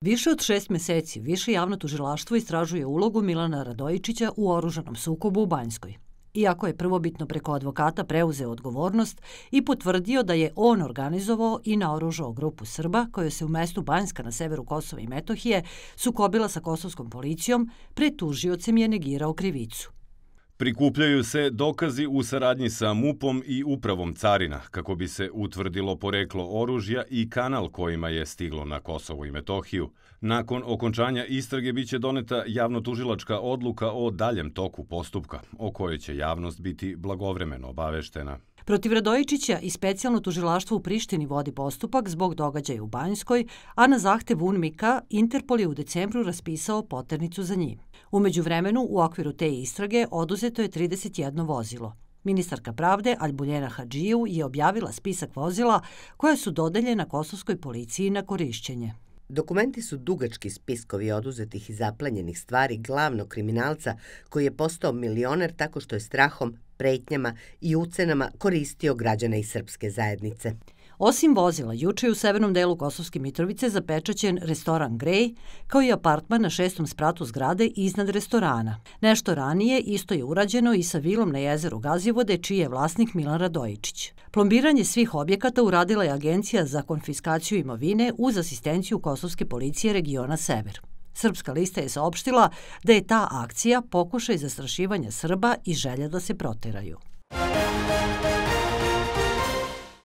Više od 6 meseci Više javno tužilaštvo istražuje ulogu Milana Radojičića u oružanom sukobu u Banjskoj. Iako je prvobitno preko advokata preuzeo odgovornost i potvrdio da je on organizovao i naoružao grupu Srba koja se u mestu Banjska na severu Kosova i Metohije sukobila sa kosovskom policijom, pred tužiocem je negirao krivicu. Prikupljaju se dokazi u saradnji sa MUP-om i Upravom carina kako bi se utvrdilo poreklo oružja i kanal kojima je stiglo na Kosovo i Metohiju. Nakon okončanja istrage biće doneta javnotužilačka odluka o daljem toku postupka, o kojoj će javnost biti blagovremeno obaveštena. Protiv Radojičića i specijalno tužilaštvo u Prištini vodi postupak zbog događaja u Banjskoj, a na zahtev UNMIK-a Interpol je u decembru raspisao poternicu za njim. U međuvremenu, u okviru te istrage oduzeto je 31 vozilo. Ministarka pravde Albuljena Hadžiju je objavila spisak vozila koja su dodeljena kosovskoj policiji na korišćenje. Dokumenti su dugački spiskovi oduzetih i zaplenjenih stvari glavnog kriminalca koji je postao milioner tako što je strahom, pretnjama i ucenama koristio građane iz srpske zajednice. Osim vozila, juče je u severnom delu Kosovske Mitrovice zapečaćen restoran Grej, kao i apartman na 6. spratu zgrade iznad restorana. Nešto ranije isto je urađeno i sa vilom na jezeru Gazivode, čiji je vlasnik Milan Radojičić. Plombiranje svih objekata uradila je Agencija za konfiskaciju imovine uz asistenciju Kosovske policije regiona Sever. Srpska lista je saopštila da je ta akcija pokušaj zastrašivanja Srba i želja da se proteraju.